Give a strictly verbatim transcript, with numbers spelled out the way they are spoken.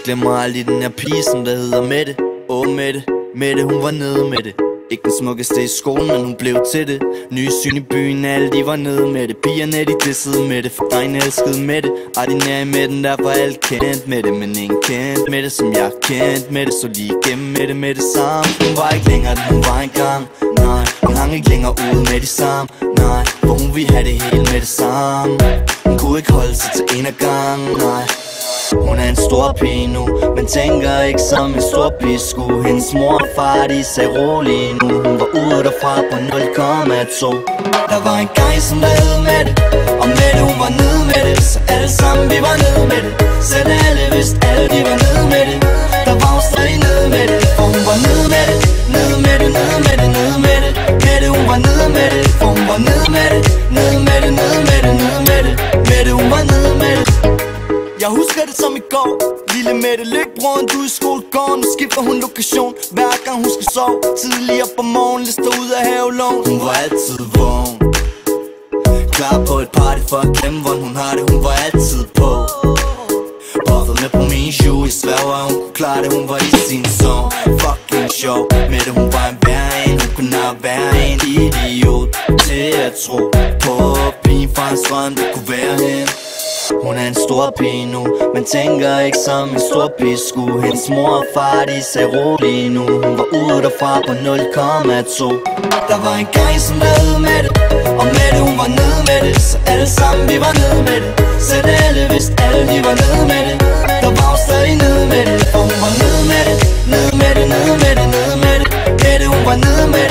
glemmer aldrig den her pige, som der hedder Mette. Åh Mette, Mette hun var nede med det. Ikke den smukkeste i skolen, men hun blev til det. Nye syn i byen, alle de var nede med det. Pigerne de dissede med det, for drengene elskede med det. Og de nær med den, der var alt kendt med det. Men ingen kendt med det, som jeg kendt med det. Så lige igennem med det med det samme. Hun var ikke længere, den hun var engang. Nej, hun hang ikke længere ud med de samme. Nej, for hun ville have det hele med det samme. Hun kunne ikke holde sig til en af gangen. Nej, hun er en stor pige nu, men tænker ikke som en stor pige skulle. Hendes mor og far, de sagde rolig nu. Hun var ude derfra på nul komma to. Der var en gang, som der hed Mette, og Mette hun var nede med det. Så alle sammen vi var nede med det. Selv alle vidste, alle de var nede med det. Der var hun stadig nede med det, for hun var nede med det. Nede med det, nede med det, nede med det. Mette hun var nede med det, for hun var nede med det. Nede med det, nede med det, nede med det. Mette hun var nede med det. Jeg husker det som i går. Lille Mette Lykbroen, du er i skolegården. Nu skifter hun lokation, hver gang hun skal sove. Tidligere på morgen, lister ud af havelån. Hun var altid vågen, klar på et party for at glemme, hvordan hun har det. Hun var altid på, buffet med på mine shoe. Jeg sværger, hun kunne klare det, hun var i sin zone. Fucking sjov, Mette hun var en værre en. Hun kunne nok være en idiot til at tro på pigen fra en strøm, det kunne være hende. Hun er en stor pige nu, men tænker ikke som en stor pige skulle. Hendes mor og far, de sagde rolig nu. Hun var ude derfra på nul komma to. Der var en gang, som der hed Mette, og Mette hun var nede med det. Så alle sammen vi var nede med det. Selv alle vidste, alle de var nede med det. Der var hun stadig nede med det, for hun var nede med det. Nede med det, nede med det, nede med det. Mette hun var nede med det.